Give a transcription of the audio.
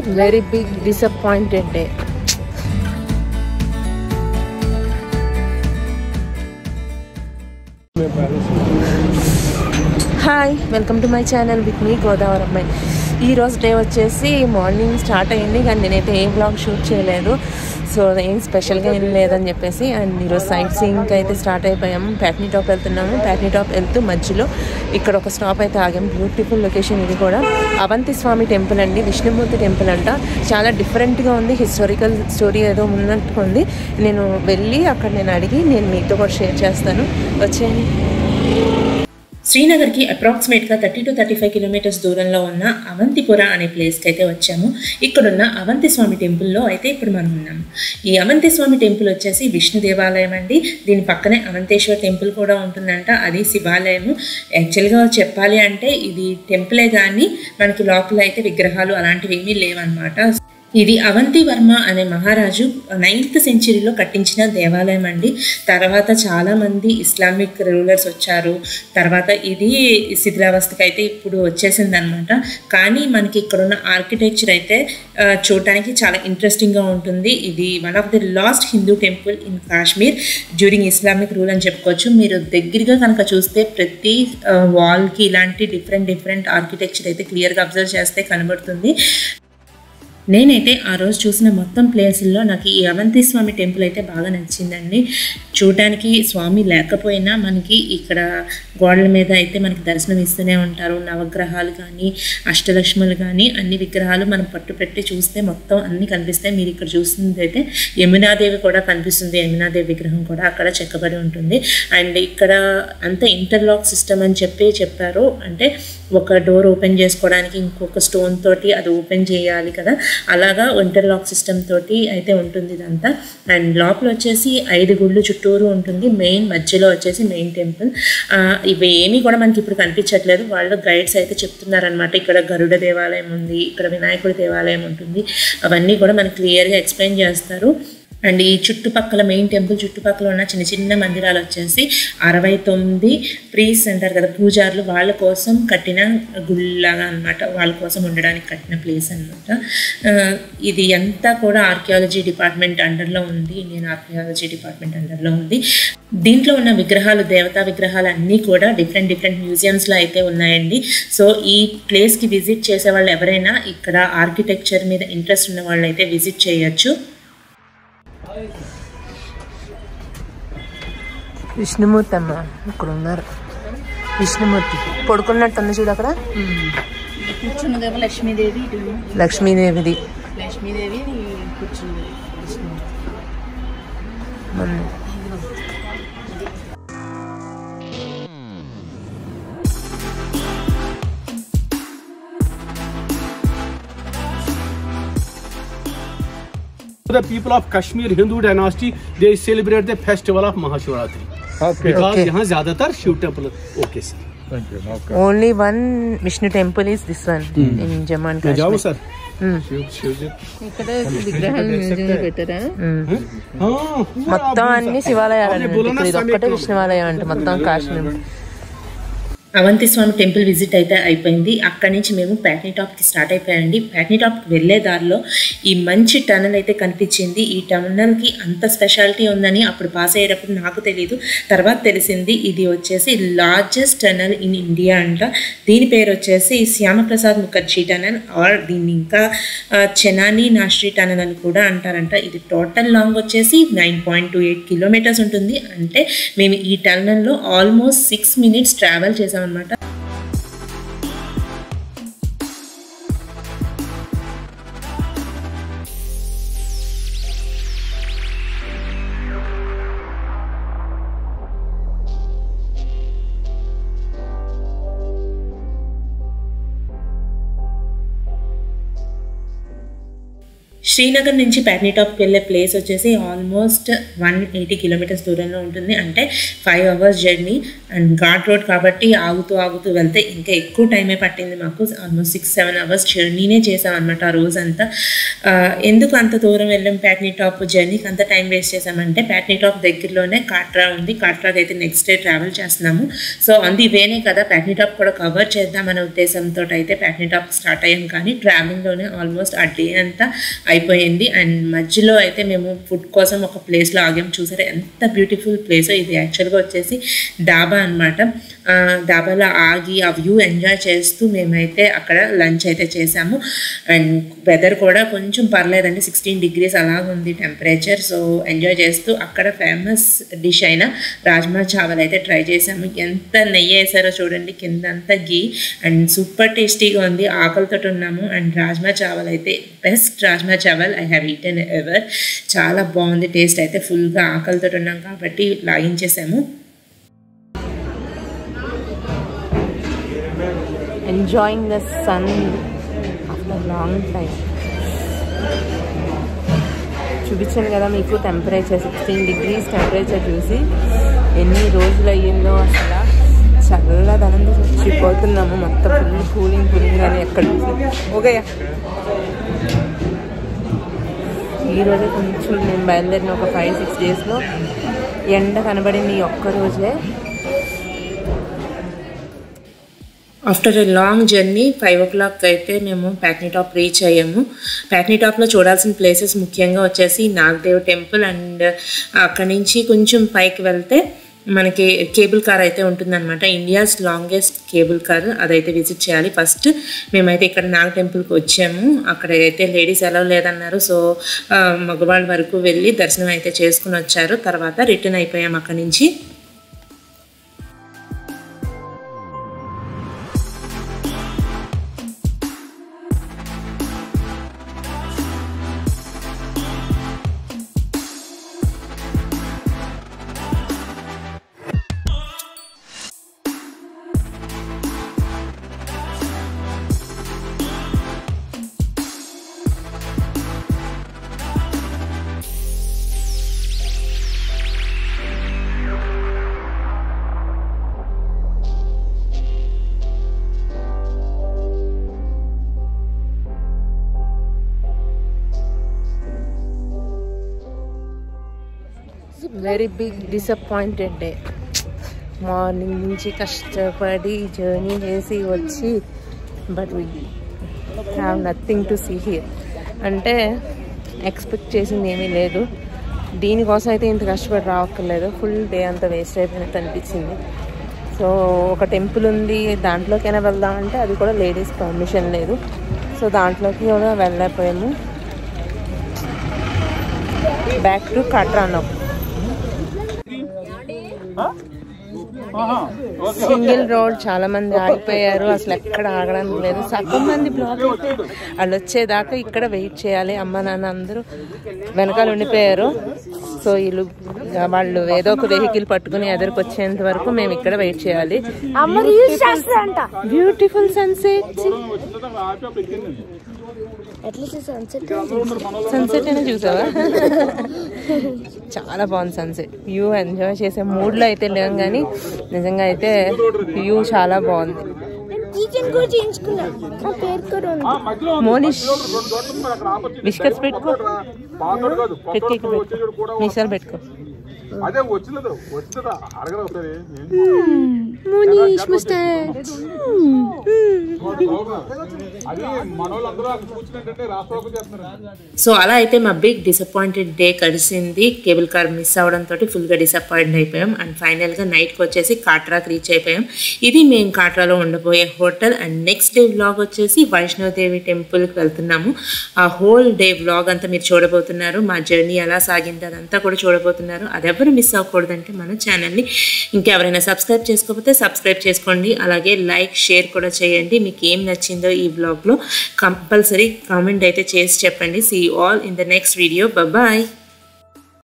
very big disappointed day. Hi, welcome to my channel with me Godavari Ammayi. ఈ రోజు day వచ్చేసి morning start అయ్యింది కానీ నేనైతే ఏ వ్లాగ్ షూట్ చేయలేదు. సో ఏం స్పెషల్గా ఏం లేదని చెప్పేసి అండ్ ఈరోజు సైట్ సీయింగ్కి అయితే స్టార్ట్ అయిపోయాము. ప్యాట్నీ టాప్ వెళ్తున్నాము. ప్యాట్నీ టాప్ వెళ్తూ మధ్యలో ఇక్కడ ఒక స్టాప్ అయితే ఆగాము. బ్యూటిఫుల్ లొకేషన్ ఇది కూడా. అవంతిస్వామి టెంపుల్ అండి, విష్ణుమూర్తి టెంపుల్ అంట. చాలా డిఫరెంట్గా ఉంది, హిస్టారికల్ స్టోరీ ఏదో ఉన్నట్టుగా ఉంది. నేను వెళ్ళి అక్కడ నేను అడిగి నేను మీతో కూడా షేర్ చేస్తాను. వచ్చేయండి. శ్రీనగర్కి అప్రాక్సిమేట్గా 30 to 35 కిలోమీటర్స్ దూరంలో ఉన్న అవంతిపుర అనే ప్లేస్కి అయితే వచ్చాము. ఇక్కడున్న అవంతిస్వామి టెంపుల్లో అయితే ఇప్పుడు మనం ఉన్నాము. ఈ అవంతిస్వామి టెంపుల్ వచ్చేసి విష్ణు దేవాలయం అండి. దీని పక్కనే అవంతేశ్వర టెంపుల్ కూడా ఉంటుందంట. అది శివాలయము. యాక్చువల్గా చెప్పాలి అంటే ఇది టెంపులే కానీ మనకి లోపల అయితే విగ్రహాలు అలాంటివి ఏమీ లేవన్నమాట. ఇది అవంతివర్మ అనే మహారాజు 9th సెంచరీలో కట్టించిన దేవాలయం అండి. తర్వాత చాలామంది ఇస్లామిక్ రూలర్స్ వచ్చారు. తర్వాత ఇది శిథిలావస్థకి అయితే ఇప్పుడు వచ్చేసింది అనమాట. కానీ మనకి ఇక్కడున్న ఆర్కిటెక్చర్ అయితే చూడటానికి చాలా ఇంట్రెస్టింగ్గా ఉంటుంది. ఇది one of the last Hindu temple in Kashmir during Islamic rule అని చెప్పుకోవచ్చు. మీరు దగ్గరగా కనుక చూస్తే ప్రతి వాల్కి ఇలాంటి డిఫరెంట్ ఆర్కిటెక్చర్ అయితే క్లియర్గా అబ్జర్వ్ చేస్తే కనబడుతుంది. నేనైతే ఆ రోజు చూసిన మొత్తం ప్లేసుల్లో నాకు ఈ అవంతిస్వామి టెంపుల్ అయితే బాగా నచ్చిందండి. చూడటానికి స్వామి లేకపోయినా మనకి ఇక్కడ గోడల మీద అయితే మనకి దర్శనం ఇస్తూనే ఉంటారు. నవగ్రహాలు కానీ అష్టలక్ష్ములు కానీ అన్ని విగ్రహాలు మనం పట్టు పెట్టి చూస్తే మొత్తం అన్నీ కనిపిస్తాయి. మీరు ఇక్కడ చూస్తుంది అయితే యమునాదేవి కూడా కనిపిస్తుంది. యమునాదేవి విగ్రహం కూడా అక్కడ చెక్కబడి ఉంటుంది. అండ్ ఇక్కడ అంతా ఇంటర్లాక్ సిస్టమ్ అని చెప్పారు. అంటే ఒక డోర్ ఓపెన్ చేసుకోవడానికి ఇంకొక స్టోన్ తోటి అది ఓపెన్ చేయాలి కదా, అలాగా ఇంటర్లాక్ సిస్టమ్ తోటి అయితే ఉంటుంది ఇదంతా. అండ్ లోపల వచ్చేసి 5 గుళ్ళు చుట్టూరు ఉంటుంది. మెయిన్ మధ్యలో వచ్చేసి మెయిన్ టెంపుల్. ఇవి ఏమీ కూడా మనకి ఇప్పుడు కనిపించట్లేదు. వాళ్ళు గైడ్స్ అయితే చెప్తున్నారనమాట. ఇక్కడ గరుడ దేవాలయం ఉంది, ఇక్కడ వినాయకుడి దేవాలయం ఉంటుంది. అవన్నీ కూడా మనకి క్లియర్గా ఎక్స్ప్లెయిన్ చేస్తారు. అండ్ ఈ చుట్టుపక్కల మెయిన్ టెంపుల్ చుట్టుపక్కల ఉన్న చిన్న మందిరాలు వచ్చేసి 69 ప్రీస్ట్ అంటారు కదా, పూజారులు, వాళ్ళ కోసం కట్టిన గుళ్ళలాగా అనమాట. వాళ్ళ కోసం ఉండడానికి కట్టిన ప్లేస్ అనమాట. ఇది అంతా కూడా ఆర్కియాలజీ డిపార్ట్మెంట్ అండర్లో ఉంది. ఇండియన్ ఆర్కియాలజీ డిపార్ట్మెంట్ అండర్లో ఉంది. దీంట్లో ఉన్న విగ్రహాలు, దేవతా విగ్రహాలు అన్నీ కూడా డిఫరెంట్ మ్యూజియంస్లో అయితే ఉన్నాయండి. సో ఈ ప్లేస్కి విజిట్ చేసే వాళ్ళు ఎవరైనా ఇక్కడ ఆర్కిటెక్చర్ మీద ఇంట్రెస్ట్ ఉన్న వాళ్ళు అయితే విజిట్ చేయొచ్చు. విష్ణుమూర్తి అమ్మ ఇక్కడ ఉన్నారు. విష్ణుమూర్తి పడుకున్నట్టుంది చూడు అక్కడ. కూర్చున్నదేమో లక్ష్మీదేవి. లక్ష్మీదేవి కూర్చుంది. The people of Kashmir Hindu dynasty, they celebrate the festival of Mahashivratri. Okay. Because यहाँ ज़्यादातर Shiv temple. Okay sir. Thank you. Okay. Only one Vishnu temple is this one in Jammu and Kashmir. जाओ sir. ఇక్కడ విగ్రహాలు museum పెట్టారా? మొత్తం అన్ని శివాలయాలు. ఇది ఒక్కటే విష్ణువాలయం అంటే మొత్తం కాశ్మీర్. అవంతిస్వామి టెంపుల్ విజిట్ అయితే అయిపోయింది. అక్కడి నుంచి మేము ప్యాట్నీ టాప్కి స్టార్ట్ అయిపోయామండి. ప్యాట్నీ టాప్కి వెళ్ళే దారిలో ఈ మంచి టనల్ అయితే కనిపించింది. ఈ టనల్కి అంత స్పెషాలిటీ ఉందని అప్పుడు పాస్ అయ్యేటప్పుడు నాకు తెలీదు. తర్వాత తెలిసింది ఇది వచ్చేసి లార్జెస్ట్ టనల్ ఇన్ ఇండియా అంట. దీని పేరు వచ్చేసి శ్యామప్రసాద్ ముఖర్జీ టనల్ ఆర్ దీన్ని ఇంకా చెనాని నాష్ట్రీ టనల్ అని కూడా అంటారంట. ఇది టోటల్ లాంగ్ వచ్చేసి 9.28 కిలోమీటర్స్ ఉంటుంది. అంటే మేము ఈ టనల్లో ఆల్మోస్ట్ 6 minutes ట్రావెల్ చేసాం అన్నమాట. శ్రీనగర్ నుంచి ప్యాట్నీటాప్కి వెళ్ళే ప్లేస్ వచ్చేసి ఆల్మోస్ట్ 180 కిలోమీటర్స్ దూరంలో ఉంటుంది. అంటే 5 hours journey and ghat road కాబట్టి ఆగుతూ వెళ్తే ఇంకా ఎక్కువ టైమే పట్టింది మాకు. ఆల్మోస్ట్ 6-7 hours జర్నీనే చేసాం అనమాట ఆ రోజంతా. ఎందుకు అంత దూరం వెళ్ళాం ప్యాట్నీటాప్ జర్నీకి అంత టైం వేస్ట్ చేసామంటే ప్యాట్నీటాప్ దగ్గరలోనే కాట్రా ఉంది. కాట్రాకి అయితే నెక్స్ట్ డే ట్రావెల్ చేస్తున్నాము. సో అంది వేనే కదా ప్యాట్నీటాప్ కూడా కవర్ చేద్దామనే ఉద్దేశంతో అయితే ప్యాట్నీటాప్ స్టార్ట్ అయ్యాం. కానీ ట్రావెలింగ్లోనే ఆల్మోస్ట్ ఆ డే అంతా అయిపోయింది. అండ్ మధ్యలో అయితే మేము ఫుడ్ కోసం ఒక ప్లేస్లో ఆగాం. చూసారా ఎంత బ్యూటిఫుల్ ప్లేసో. ఇది యాక్చువల్గా వచ్చేసి డాబా అనమాట. డాబాలో ఆగి ఆ వ్యూ ఎంజాయ్ చేస్తూ మేమైతే అక్కడ లంచ్ అయితే చేసాము. అండ్ వెదర్ కూడా కొంచెం పర్లేదండి, 16 degrees అలాగుంది టెంపరేచర్. సో ఎంజాయ్ చేస్తూ అక్కడ ఫేమస్ డిష్ అయిన రాజ్మా చావల్ అయితే ట్రై చేసాము. ఎంత నెయ్యి వేసారో చూడండి, కిందంతా గీ అండ్ సూపర్ టేస్టీగా ఉంది. ఆకలితో ఉన్నాము. అండ్ రాజ్మా చావల్ అయితే best rajma chawal I have eaten ever. చాలా బాగుంది టేస్ట్ అయితే. ఫుల్గా ఆకలితో ఉన్నాం కాబట్టి లాగించేసాము. Enjoying the sun after long time. చూపించాను కదా మీకు టెంపరేచర్ 16 degrees టెంపరేచర్ చూసి ఎన్ని రోజులు అయ్యిందో. అసలు చల్లదనంతో చచ్చిపోతున్నాము. మొత్తం ఫుల్ కూలింగ్ అని ఎక్కడ చూసి. ఓకే, ఈరోజే కొంచెం నేను బయలుదేరిన ఒక 5-6 daysలో ఎండ కనబడింది ఈ ఒక్కరోజే. After a long journey 5 o'clock అయితే మేము ప్యాట్నీటాప్ రీచ్ అయ్యాము. ప్యాట్నీటాప్లో చూడాల్సిన ప్లేసెస్ ముఖ్యంగా వచ్చేసి నాగదేవ్ టెంపుల్ అండ్ అక్కడి నుంచి కొంచెం పైకి వెళ్తే మనకి కేబుల్ కార్ అయితే ఉంటుందన్నమాట. ఇండియాస్ లాంగెస్ట్ కేబుల్ కార్, అదైతే విజిట్ చేయాలి. ఫస్ట్ మేమైతే ఇక్కడ నాగ్ టెంపుల్కి వచ్చాము. అక్కడైతే లేడీస్ ఎలా లేదన్నారు. సో మగవాళ్ళ వరకు వెళ్ళి దర్శనం అయితే చేసుకుని వచ్చారు. తర్వాత రిటర్న్ అయిపోయాము అక్కడి నుంచి. Very big disappointed day. Morning నుంచి కష్టపడి జర్నీ చేసి వచ్చి but we have nothing to see here. అంటే ఎక్స్పెక్ట్ చేసింది ఏమీ లేదు. దీనికోసం అయితే ఇంత కష్టపడి రావక్కర్లేదు. ఫుల్ డే అంతా వేస్ట్ అయిపోయినట్టు అనిపించింది. సో ఒక టెంపుల్ ఉంది, దాంట్లోకైనా వెళ్దామంటే అది కూడా లేడీస్ పర్మిషన్ లేదు. సో దాంట్లోకి కూడా వెళ్ళలేకపోయాము. బ్యాక్ టు కాట్రానో. సింగిల్ రోడ్, చాలా మంది ఆగిపోయారు. అసలు ఎక్కడ ఆగడానికి లేదు. సగం మంది బ్లాక్ అయిపోయారు. వాళ్ళు వచ్చేదాకా ఇక్కడ వెయిట్ చేయాలి. అమ్మ నాన్న అందరూ వెనకాల ఉండిపోయారు. సో వాళ్ళు ఏదో ఒక వెహికల్ పట్టుకుని ఎదురుకు వచ్చేంత వరకు మేము ఇక్కడ వెయిట్ చేయాలి. Beautiful sunset. సన్సెట్ అయినా చూసావా? చాలా బాగుంది సన్సెట్. వ్యూ ఎంజాయ్ చేసే మూడ్లో అయితే లేం, కానీ నిజంగా అయితే వ్యూ చాలా బాగుంది. మోనిష్ విష్కర్స్ పెట్టుకో, మీసాలు పెట్టుకో. సో అలా అయితే మా బిగ్ డిసప్పాయింటెడ్ డే కలిసింది. కేబుల్ కార్ మిస్ అవడంతో ఫుల్గా డిసప్పాయింట్ అయిపోయాం. అండ్ ఫైనల్గా నైట్కి వచ్చేసి కాట్రాకి రీచ్ అయిపోయాం. ఇది మేము కాట్రాలో ఉండబోయే hotel. And next day vlog వచ్చేసి వైష్ణోదేవి టెంపుల్కి వెళ్తున్నాము. ఆ హోల్ డే వ్లాగ్ అంతా మీరు చూడబోతున్నారు. మా జర్నీ ఎలా సాగింది అదంతా కూడా చూడబోతున్నారు. అది ఎవరు మిస్ అవ్వకూడదంటే మన ఛానల్ని ఇంకెవరైనా సబ్స్క్రైబ్ చేసుకోకపోతే సబ్స్క్రైబ్ చేసుకోండి. అలాగే లైక్ షేర్ కూడా చేయండి. మీకు ఏం నచ్చిందో ఈ వ్లాగ్లో కంపల్సరీ కామెంట్ అయితే చేసి చెప్పండి. See you all in the next video. Bye.